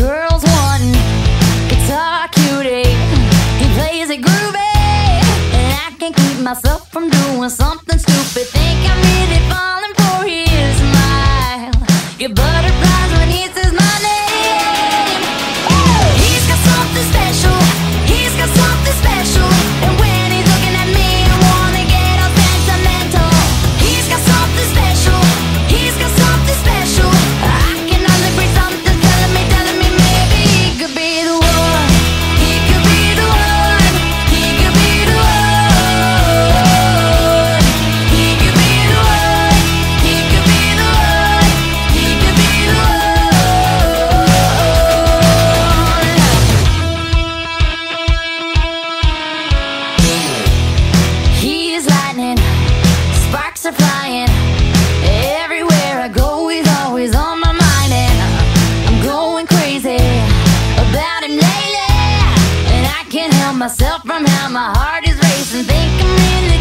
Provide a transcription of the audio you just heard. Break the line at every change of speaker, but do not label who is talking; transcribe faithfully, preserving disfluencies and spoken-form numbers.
girl's one guitar cutie. He plays it groovy, and I can't keep myself from doing something stupid. Think I'm really falling for his smile. Get butterflies when he says my name. He's got something special. He's got something special. And when he's looking at me, I wanna get all sentimental. He's got something special. He's got something special. I can only breathe something telling me, telling me maybe he could be the one. He could be the one. He could be the one. He could be the one. He could be the one. He could be the one. He's lightning, sparks are flying. Everywhere I go, he's always on my mind, and I'm going crazy about him lately. And I can't help myself from how my heart is racing. Think I'm really